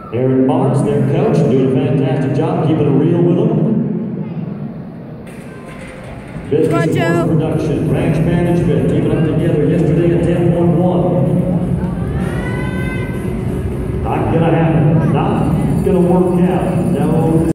Aaron Barnes, their coach, doing a fantastic job keeping it real with them. Business and Work Production, branch management, keeping up together yesterday at 10.1. Not gonna happen, not gonna work out. No.